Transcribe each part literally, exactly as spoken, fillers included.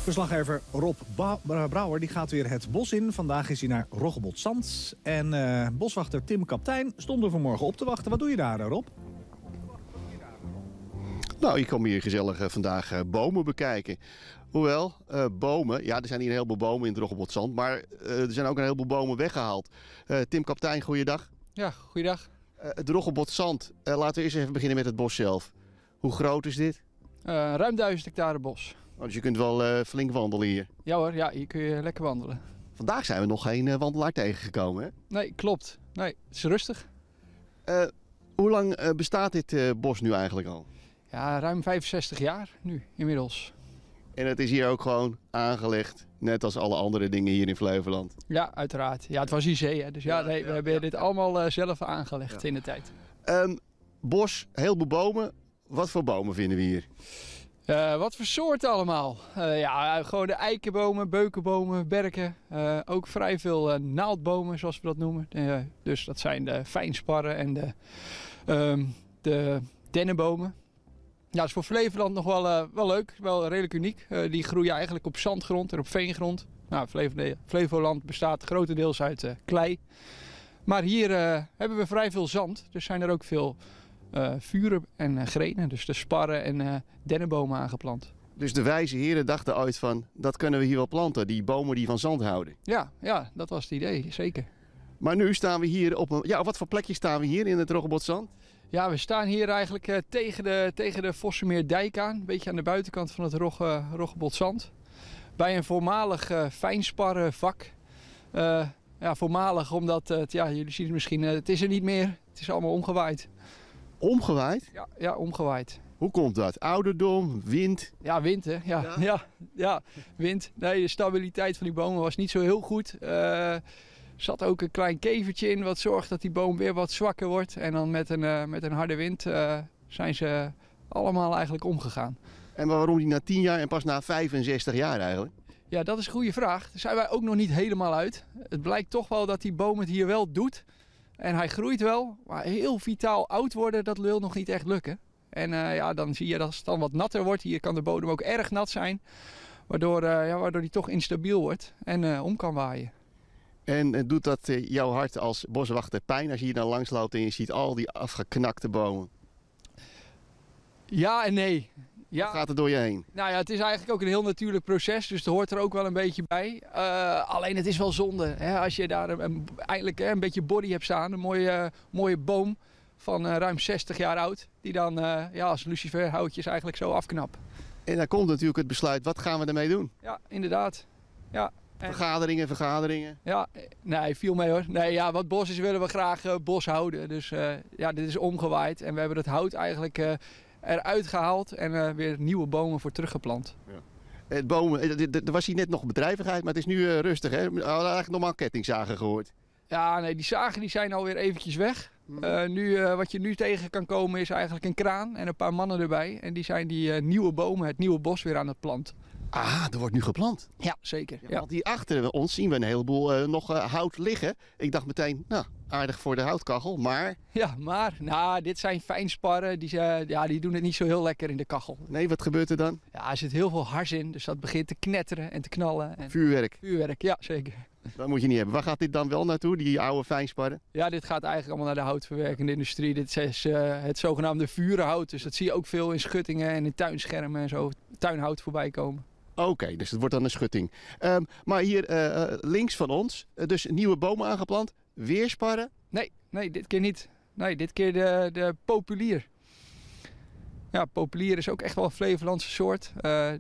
Verslaggever Rob ba Brouwer die gaat weer het bos in. Vandaag is hij naar Roggebotzand. En uh, boswachter Tim Kaptein stond er vanmorgen op te wachten. Wat doe je daar, Rob? Nou, ik kom hier gezellig uh, vandaag uh, bomen bekijken. Hoewel, uh, bomen, ja, er zijn hier een heleboel bomen in het Roggebotzand. Maar uh, er zijn ook een heleboel bomen weggehaald. Uh, Tim Kaptein, goeiedag. Ja, goeiedag. Uh, het Roggebotzand, uh, laten we eerst even beginnen met het bos zelf. Hoe groot is dit? Uh, ruim duizend hectare bos. Oh, dus je kunt wel uh, flink wandelen hier. Ja hoor, ja, hier kun je lekker wandelen. Vandaag zijn we nog geen uh, wandelaar tegengekomen, hè? Nee, klopt. Nee, het is rustig. Uh, hoe lang uh, bestaat dit uh, bos nu eigenlijk al? Ja, ruim vijfenzestig jaar nu inmiddels. En het is hier ook gewoon aangelegd, net als alle andere dingen hier in Flevoland. Ja, uiteraard. Ja, het was I C, hè. Dus ja, Ja, nee, ja, we hebben ja. dit allemaal uh, zelf aangelegd ja. in de tijd. Um, bos, heel veel bomen. Wat voor bomen vinden we hier? Uh, wat voor soorten allemaal? Uh, ja, gewoon de eikenbomen, beukenbomen, berken. Uh, ook vrij veel uh, naaldbomen, zoals we dat noemen. Uh, dus dat zijn de fijnsparren en de, um, de dennenbomen. Ja, dat is voor Flevoland nog wel, uh, wel leuk, wel redelijk uniek. Uh, die groeien eigenlijk op zandgrond en op veengrond. Nou, Flevo Flevoland bestaat grotendeels uit uh, klei. Maar hier uh, hebben we vrij veel zand, dus zijn er ook veel uh, vuren en uh, grenen. Dus de sparren en uh, dennenbomen aangeplant. Dus de wijze heren dachten ooit van, dat kunnen we hier wel planten, die bomen die van zand houden. Ja, ja, dat was het idee, zeker. Maar nu staan we hier op een... Ja, op wat voor plekje staan we hier in het Roggebotzand? Ja, we staan hier eigenlijk uh, tegen de, tegen de Vossenmeerdijk aan. Een beetje aan de buitenkant van het Rogge, Roggebotzand. Bij een voormalig uh, fijnsparrenvak. Uh, ja, voormalig omdat, uh, ja, jullie zien het misschien, uh, het is er niet meer. Het is allemaal omgewaaid. Omgewaaid? Ja, ja, omgewaaid. Hoe komt dat? Ouderdom, wind? Ja, wind hè. Ja, ja? ja, ja wind. Nee, de stabiliteit van die bomen was niet zo heel goed. Uh, Er zat ook een klein kevertje in wat zorgt dat die boom weer wat zwakker wordt. En dan met een, uh, met een harde wind uh, zijn ze allemaal eigenlijk omgegaan. En waarom die na tien jaar en pas na vijfenzestig jaar eigenlijk? Ja, dat is een goede vraag. Daar zijn wij ook nog niet helemaal uit. Het blijkt toch wel dat die boom het hier wel doet. En hij groeit wel, maar heel vitaal oud worden, dat wil nog niet echt lukken. En uh, ja, dan zie je dat het dan wat natter wordt. Hier kan de bodem ook erg nat zijn. Waardoor, uh, ja, waardoor die toch instabiel wordt en uh, om kan waaien. En doet dat uh, jouw hart als boswachter pijn als je hier dan langs loopt en je ziet al die afgeknakte bomen? Ja en nee. Ja. Wat gaat er door je heen? Nou ja, het is eigenlijk ook een heel natuurlijk proces, dus het hoort er ook wel een beetje bij. Uh, alleen het is wel zonde, hè, als je daar een, een, eigenlijk hè, een beetje body hebt staan. Een mooie, uh, mooie boom van uh, ruim zestig jaar oud, die dan uh, ja, als luciferhoutjes eigenlijk zo afknapt. En dan komt natuurlijk het besluit, wat gaan we ermee doen? Ja, inderdaad. Ja. En... Vergaderingen, vergaderingen. Ja, nee, viel mee hoor. Nee, ja, wat bos is willen we graag uh, bos houden. Dus uh, ja, dit is omgewaaid en we hebben het hout eigenlijk uh, eruit gehaald en uh, weer nieuwe bomen voor teruggeplant. Ja. Het bomen, er was hier net nog bedrijvigheid, maar het is nu uh, rustig hè. We hadden eigenlijk normaal kettingzagen gehoord. Ja, nee, die zagen die zijn alweer eventjes weg. Uh, nu, uh, wat je nu tegen kan komen is eigenlijk een kraan en een paar mannen erbij. En die zijn die uh, nieuwe bomen, het nieuwe bos weer aan het planten. Ah, er wordt nu geplant. Ja, zeker. Ja, ja. Want hier achter ons zien we een heleboel uh, nog uh, hout liggen. Ik dacht meteen, nou, aardig voor de houtkachel, maar... Ja, maar, nou, dit zijn fijnsparren. Die, uh, ja, die doen het niet zo heel lekker in de kachel. Nee, wat gebeurt er dan? Ja, er zit heel veel hars in, dus dat begint te knetteren en te knallen. En... Vuurwerk? Vuurwerk, ja, zeker. Dat moet je niet hebben. Waar gaat dit dan wel naartoe, die oude fijnsparren? Ja, dit gaat eigenlijk allemaal naar de houtverwerkende industrie. Dit is uh, het zogenaamde vurenhout. Dus dat zie je ook veel in schuttingen en in tuinschermen en zo. Tuinhout voorbij komen. Oké, okay, dus het wordt dan een schutting. Um, maar hier uh, links van ons, uh, dus nieuwe bomen aangeplant. Weer sparren? Nee, nee, dit keer niet. Nee, dit keer de, de populier. Ja, populier is ook echt wel een Flevolandse soort. Uh,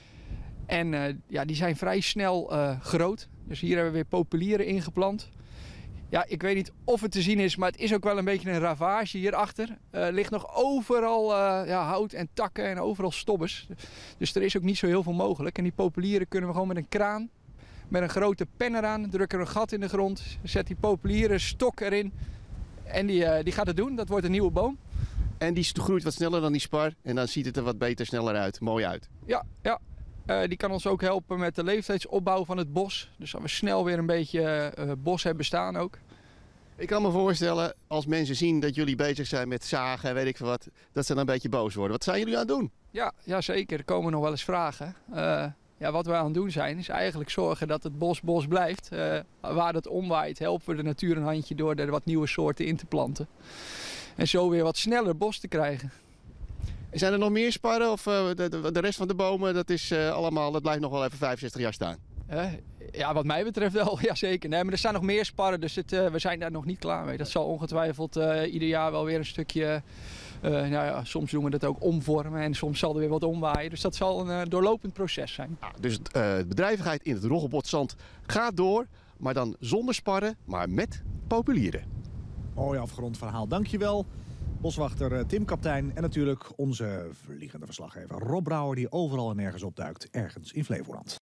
en uh, ja, die zijn vrij snel uh, groot. Dus hier hebben we weer populieren ingeplant. Ja, ik weet niet of het te zien is, maar het is ook wel een beetje een ravage hierachter. Er uh, ligt nog overal uh, ja, hout en takken en overal stobbes. Dus er is ook niet zo heel veel mogelijk. En die populieren kunnen we gewoon met een kraan, met een grote pen eraan, drukken er een gat in de grond, zet die populieren stok erin en die, uh, die gaat het doen. Dat wordt een nieuwe boom. En die groeit wat sneller dan die spar en dan ziet het er wat beter, sneller uit. Mooi uit. Ja, ja. Uh, die kan ons ook helpen met de leeftijdsopbouw van het bos. Dus dat we snel weer een beetje uh, bos hebben staan ook. Ik kan me voorstellen, als mensen zien dat jullie bezig zijn met zagen en weet ik veel wat, dat ze dan een beetje boos worden. Wat zijn jullie aan het doen? Ja, ja zeker. Er komen nog wel eens vragen. Uh, Ja, wat we aan het doen zijn, is eigenlijk zorgen dat het bos bos blijft. Uh, waar het omwaait, helpen we de natuur een handje door er wat nieuwe soorten in te planten. En zo weer wat sneller bos te krijgen. Zijn er nog meer sparren of uh, de, de, de rest van de bomen, dat, is, uh, allemaal, dat blijft nog wel even vijfenzestig jaar staan? Uh, ja, wat mij betreft wel, ja zeker. Nee, maar er staan nog meer sparren, dus het, uh, we zijn daar nog niet klaar mee. Dat zal ongetwijfeld uh, ieder jaar wel weer een stukje... Uh, nou ja, soms doen we dat ook omvormen en soms zal er weer wat omwaaien. Dus dat zal een uh, doorlopend proces zijn. Ja, dus uh, de bedrijvigheid in het Roggebotszand gaat door, maar dan zonder sparren, maar met populieren. Mooi afgerond verhaal, dankjewel. Boswachter Tim Kaptein en natuurlijk onze vliegende verslaggever Rob Brouwer, die overal en nergens opduikt, ergens in Flevoland.